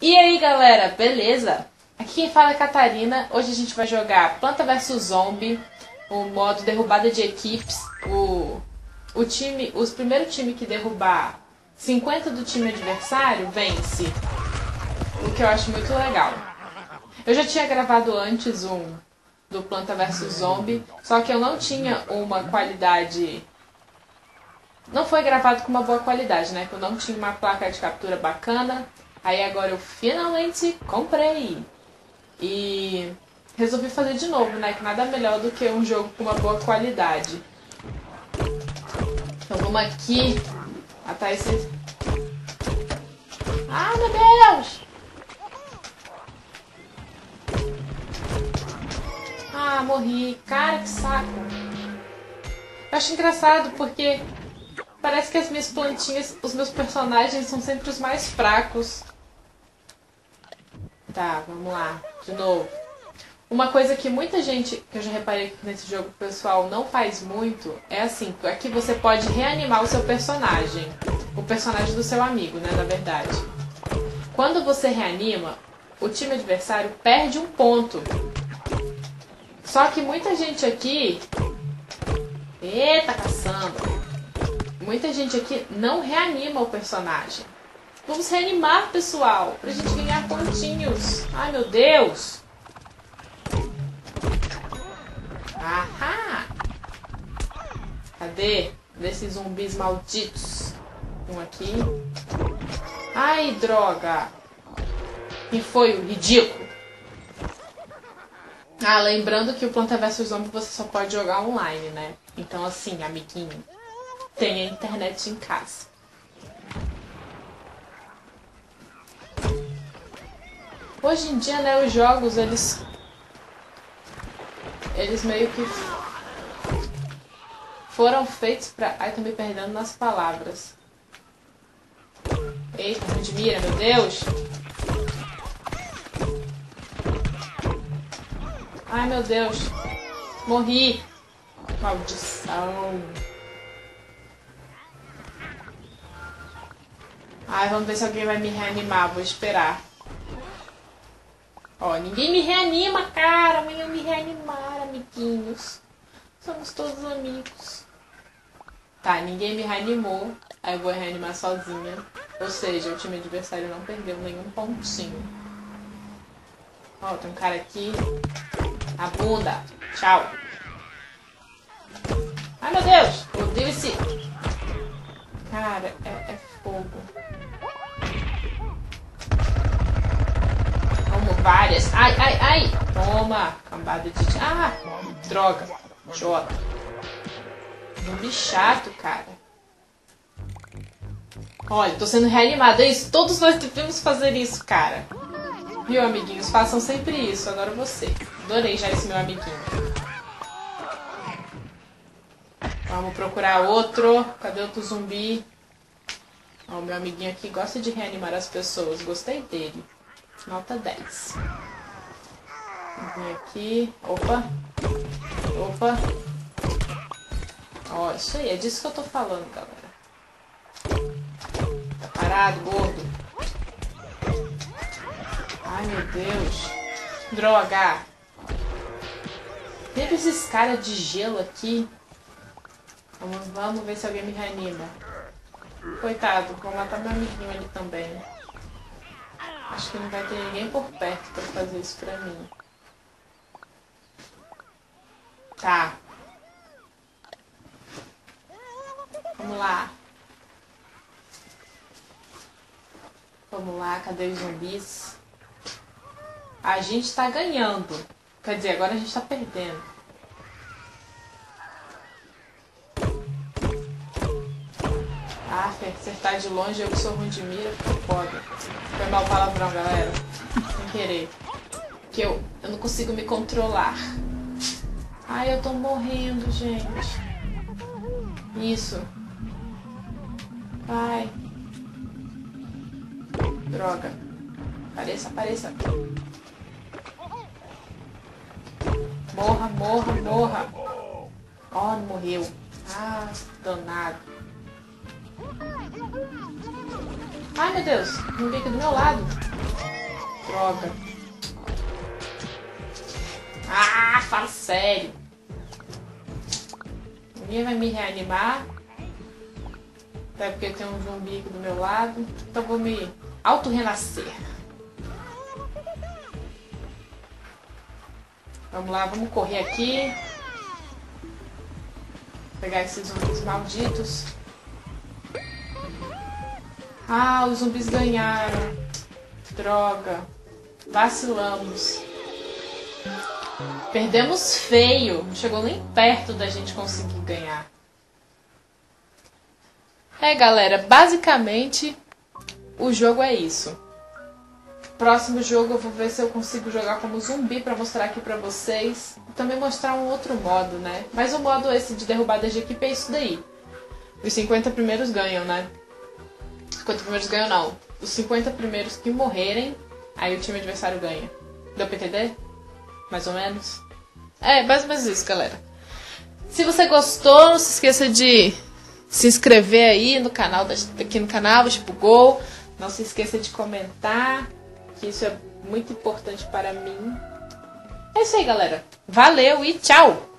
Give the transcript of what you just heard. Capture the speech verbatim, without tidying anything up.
E aí galera, beleza? Aqui quem fala é a Catarina. Hoje a gente vai jogar Planta versus Zombie, o modo derrubada de equipes. O, o time, os primeiro time que derrubar cinquenta do time adversário vence, o que eu acho muito legal. Eu já tinha gravado antes um do Planta versus Zombie, só que eu não tinha uma qualidade... Não foi gravado com uma boa qualidade, né? Que eu não tinha uma placa de captura bacana. Aí agora eu finalmente comprei. E resolvi fazer de novo, né? Que nada melhor do que um jogo com uma boa qualidade. Então vamos aqui. Até esse... Ah, meu Deus! Ah, morri. Cara, que saco. Eu acho engraçado porque parece que as minhas plantinhas, os meus personagens são sempre os mais fracos. Tá, vamos lá. De novo. Uma coisa que muita gente, que eu já reparei que nesse jogo o pessoal não faz muito, é assim, aqui você pode reanimar o seu personagem. O personagem do seu amigo, né, na verdade. Quando você reanima, o time adversário perde um ponto. Só que muita gente aqui... Eita, caçamba! Muita gente aqui não reanima o personagem. Vamos reanimar, pessoal, pra gente ganhar pontinhos. Ai, meu Deus! Ahá! Cadê? Cadê esses zumbis malditos? Um aqui. Ai, droga! Quem foi o ridículo? Ah, lembrando que o Planta versus Zombie você só pode jogar online, né? Então assim, amiguinho, tenha internet em casa. Hoje em dia, né, os jogos, eles... Eles meio que... Foram feitos pra... Ai, tô me perdendo nas palavras. Eita, não de mira, meu Deus! Ai, meu Deus! Morri! Maldição! Ai, vamos ver se alguém vai me reanimar. Vou esperar. Ó, ninguém me reanima, cara. Venham me reanimar, amiguinhos. Somos todos amigos. Tá, ninguém me reanimou. Aí eu vou reanimar sozinha. Ou seja, o time adversário não perdeu nenhum pontinho. Ó, tem um cara aqui. A bunda. Tchau. Ai, meu Deus. Eu odeio esse... Cara, é, é fogo. Como várias. Ai, ai, ai. Toma. Cambada de... Ah, droga. Jota. Zumbi chato, cara. Olha, tô sendo reanimada. É isso. Todos nós devemos fazer isso, cara. Viu, amiguinhos? Façam sempre isso. Agora você. Adorei já esse meu amiguinho. Vamos procurar outro. Cadê outro zumbi? Ó, o meu amiguinho aqui gosta de reanimar as pessoas. Gostei dele. Nota dez. Vamos vir aqui. Opa. Opa. Ó, isso aí. É disso que eu tô falando, galera. Tá parado, gordo? Ai, meu Deus. Droga. Teve esses caras de gelo aqui. Vamos, vamos ver se alguém me reanima. Coitado, vou matar meu amiguinho ali também. Acho que não vai ter ninguém por perto pra fazer isso pra mim. Tá. Vamos lá. Vamos lá, cadê os zumbis? A gente tá ganhando. Quer dizer, agora a gente tá perdendo. Ah, acertar de longe, eu que sou ruim de mira, fica foda. Foi mal palavrão, galera. Sem querer. Que eu, eu não consigo me controlar. Ai, eu tô morrendo, gente. Isso. Vai. Droga. Apareça, apareça. Morra, morra, morra. Ó, não morreu. Ah, danado. Ai, meu Deus. Não veio aqui do meu lado. Droga. Ah, fala sério. Ninguém vai me reanimar. Até porque tem um zumbi aqui do meu lado. Então vou me auto-renascer. Vamos lá, vamos correr aqui. Pegar esses zumbis malditos. Ah, os zumbis ganharam. Droga. Vacilamos. Perdemos feio. Não chegou nem perto da gente conseguir ganhar. É, galera, basicamente o jogo é isso. Próximo jogo eu vou ver se eu consigo jogar como zumbi pra mostrar aqui pra vocês. E também mostrar um outro modo, né? Mas o modo esse de derrubada de equipe é isso daí. Os cinquenta primeiros ganham, né? cinquenta primeiros ganham não. Os cinquenta primeiros que morrerem, aí o time adversário ganha. Deu pra entender? Mais ou menos? É, mais ou menos isso, galera. Se você gostou, não se esqueça de se inscrever aí no canal, aqui no canal, tipo Gol. Não se esqueça de comentar, que isso é muito importante para mim. É isso aí, galera. Valeu e tchau!